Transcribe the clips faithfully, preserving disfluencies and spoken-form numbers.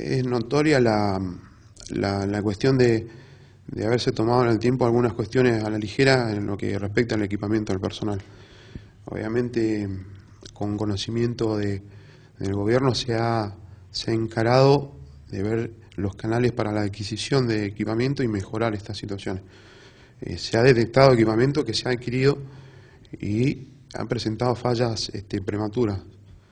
es notoria la, la, la cuestión de, de haberse tomado en el tiempo algunas cuestiones a la ligera en lo que respecta al equipamiento del personal. Obviamente, con conocimiento de, del gobierno se ha, se ha encarado de ver los canales para la adquisición de equipamiento y mejorar estas situaciones. Eh, se ha detectado equipamiento que se ha adquirido y han presentado fallas este, prematuras.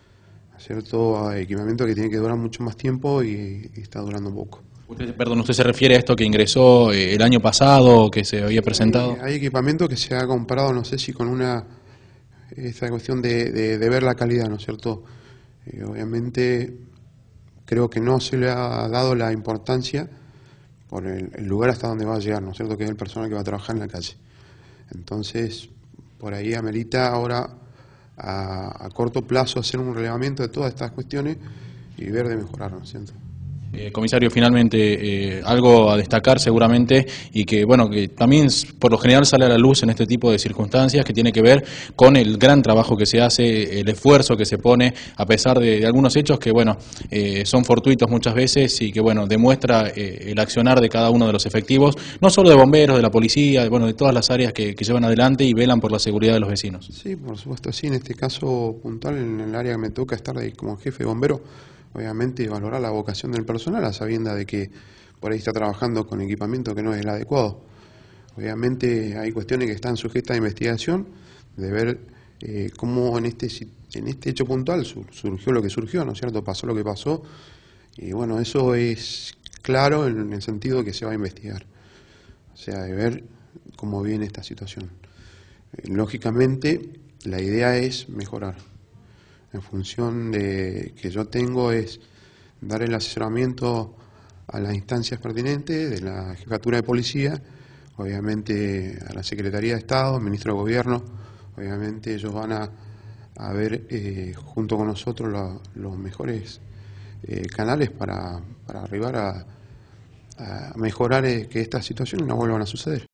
Cierto equipamiento que tiene que durar mucho más tiempo y, y está durando poco. Usted, perdón, ¿usted se refiere a esto que ingresó eh, el año pasado, que se había presentado? Hay, hay equipamiento que se ha comparado, no sé si con una esta cuestión de, de, de ver la calidad, ¿no es cierto? Eh, obviamente creo que no se le ha dado la importancia por el, el lugar hasta donde va a llegar, ¿no es cierto? Que es el personal que va a trabajar en la calle. Entonces, por ahí amerita ahora a, a corto plazo hacer un relevamiento de todas estas cuestiones y ver de mejorar, ¿no es cierto? Eh, comisario, finalmente, eh, algo a destacar seguramente y que, bueno, que también por lo general sale a la luz en este tipo de circunstancias, que tiene que ver con el gran trabajo que se hace, el esfuerzo que se pone, a pesar de, de algunos hechos que, bueno, eh, son fortuitos muchas veces y que, bueno, demuestra eh, el accionar de cada uno de los efectivos, no solo de bomberos, de la policía, de, bueno, de todas las áreas que, que llevan adelante y velan por la seguridad de los vecinos. Sí, por supuesto, sí, en este caso puntual, en el área que me toca estar ahí como jefe de bombero, obviamente valorar la vocación del personal a sabienda de que por ahí está trabajando con equipamiento que no es el adecuado. Obviamente hay cuestiones que están sujetas a investigación, de ver eh, cómo en este, en este hecho puntual surgió lo que surgió, ¿no es cierto? Pasó lo que pasó, y bueno, eso es claro en el sentido que se va a investigar, o sea, de ver cómo viene esta situación. Eh, lógicamente, la idea es mejorar. En función de que yo tengo es dar el asesoramiento a las instancias pertinentes de la Jefatura de Policía, obviamente a la Secretaría de Estado, al Ministro de Gobierno, obviamente ellos van a, a ver eh, junto con nosotros lo, los mejores eh, canales para, para arribar a, a mejorar eh, que estas situaciones no vuelvan a suceder.